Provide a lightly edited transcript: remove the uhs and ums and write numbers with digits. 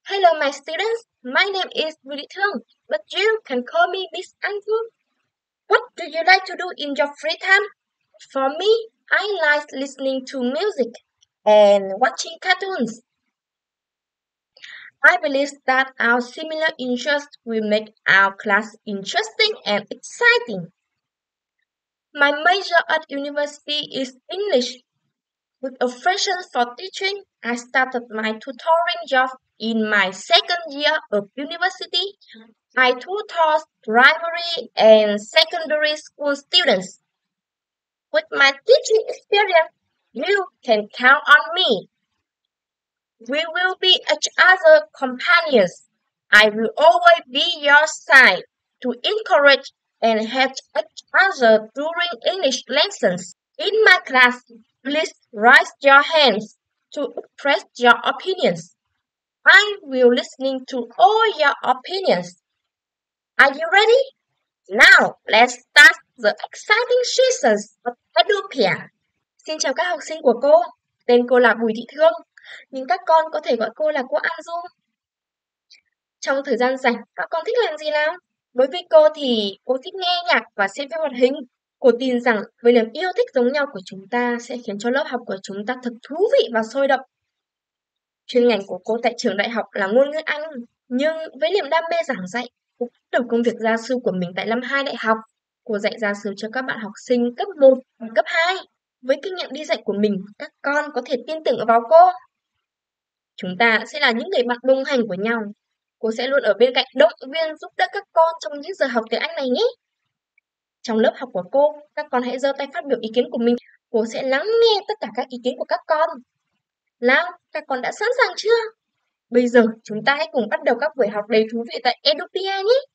Hello, my students. My name is Willy Thương, but you can call me Miss Anju. What do you like to do in your free time? For me, I like listening to music and watching cartoons. I believe that our similar interests will make our class interesting and exciting. My major at university is English. With a passion for teaching, I started my tutoring job in my second year of university. I tutor primary and secondary school students. With my teaching experience, you can count on me. We will be each other's companions. I will always be your side to encourage and help each other during English lessons. In my class, please raise your hands to express your opinions. I will listen to all your opinions. Are you ready? Now, let's start the exciting seasons of Edupia. Xin chào các học sinh của cô. Tên cô là Bùi Thị Thương, nhưng các con có thể gọi cô là cô An Du. Trong thời gian rảnh, các con thích làm gì nào? Đối với cô thì cô thích nghe nhạc và xem phim hoạt hình. Cô tin rằng với niềm yêu thích giống nhau của chúng ta sẽ khiến cho lớp học của chúng ta thật thú vị và sôi động. Chuyên ngành của cô tại trường đại học là ngôn ngữ Anh, nhưng với niềm đam mê giảng dạy, cô bắt đầu công việc gia sư của mình tại năm 2 đại học. Cô dạy gia sư cho các bạn học sinh cấp 1 và cấp 2. Với kinh nghiệm đi dạy của mình, các con có thể tin tưởng vào cô. Chúng ta sẽ là những người bạn đồng hành của nhau. Cô sẽ luôn ở bên cạnh động viên giúp đỡ các con trong những giờ học tiếng Anh này nhé. Trong lớp học của cô, các con hãy giơ tay phát biểu ý kiến của mình. Cô sẽ lắng nghe tất cả các ý kiến của các con. Nào, các con đã sẵn sàng chưa? Bây giờ chúng ta hãy cùng bắt đầu các buổi học đầy thú vị tại Edupia nhé!